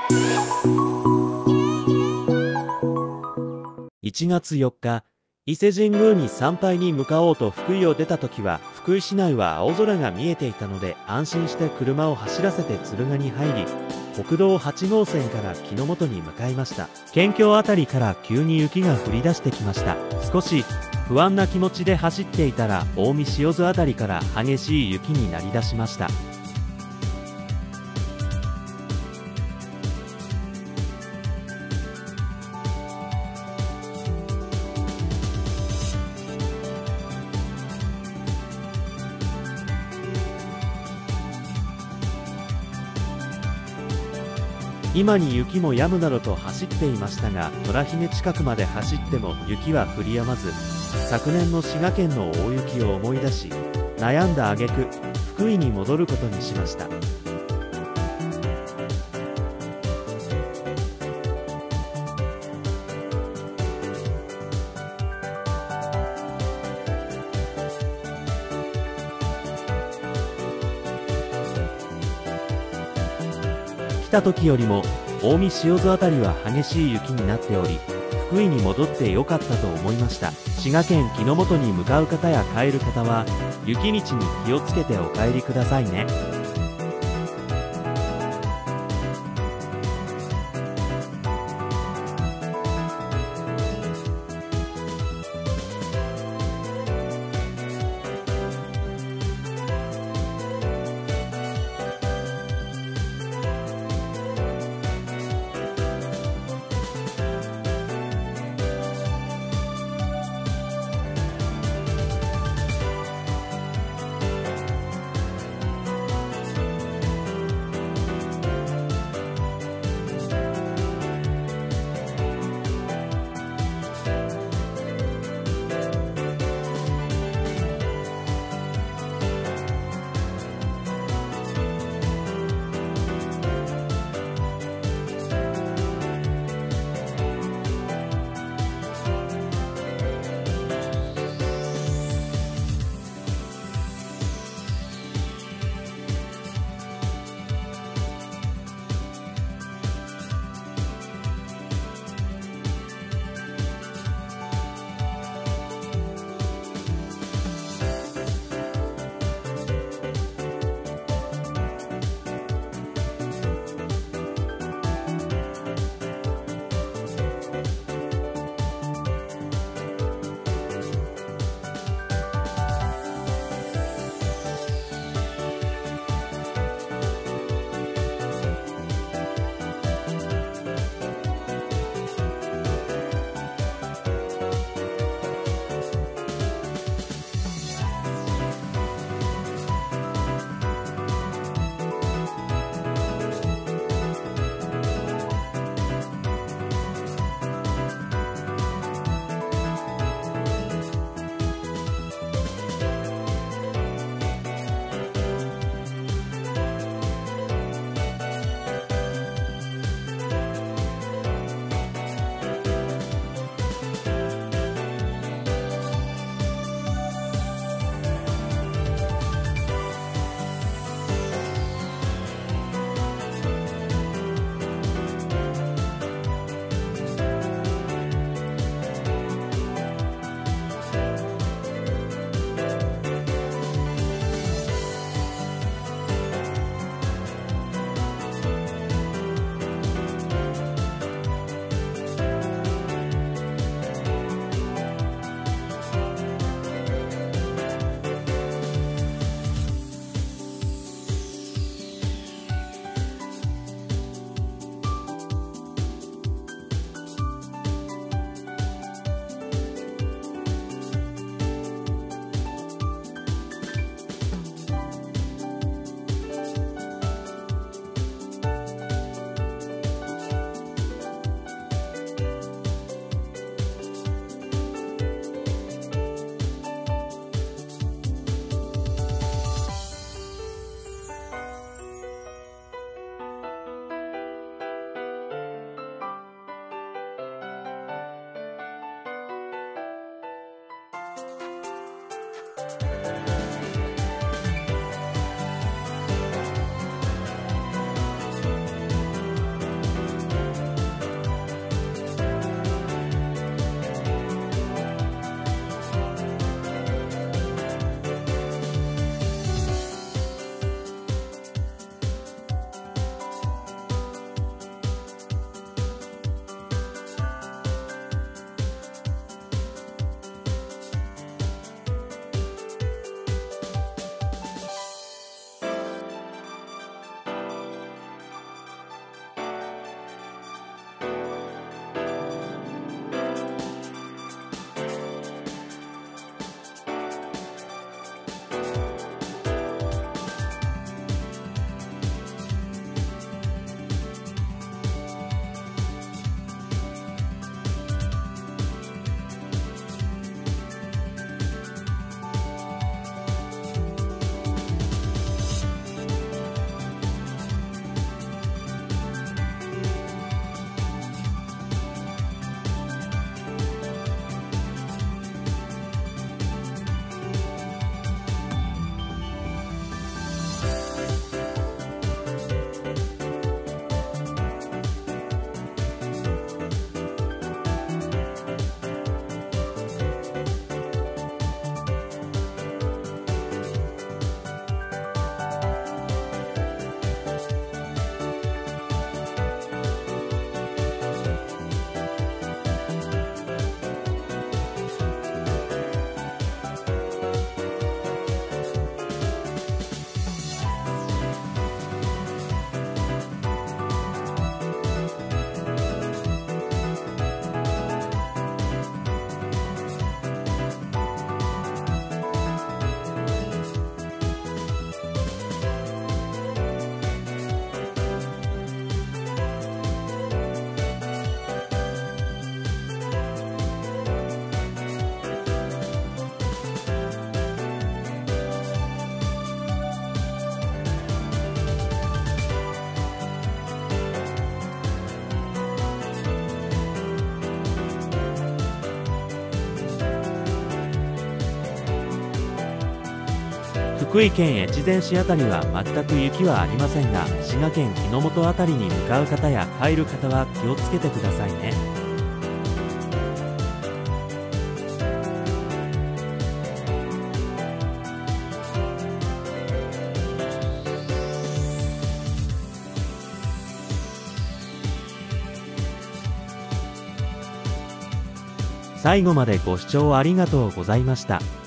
1月4日、伊勢神宮に参拝に向かおうと福井を出た時は、福井市内は青空が見えていたので、安心して車を走らせて敦賀に入り、国道8号線から木之本に向かいました。県境あたりから急に雪が降り出してきました。少し不安な気持ちで走っていたら、近江塩津あたりから激しい雪になりだしました。今に雪も止むだろうと走っていましたが、虎姫近くまで走っても雪は降り止まず、昨年の滋賀県の大雪を思い出し、悩んだ挙句、福井に戻ることにしました。来た時よりも近江塩津あたりは激しい雪になっており、福井に戻ってよかったと思いました。滋賀県木之本に向かう方や帰る方は、雪道に気をつけてお帰りくださいね。 福井県越前市あたりは全く雪はありませんが、滋賀県日の本あたりに向かう方や帰る方は気をつけてくださいね。最後までご視聴ありがとうございました。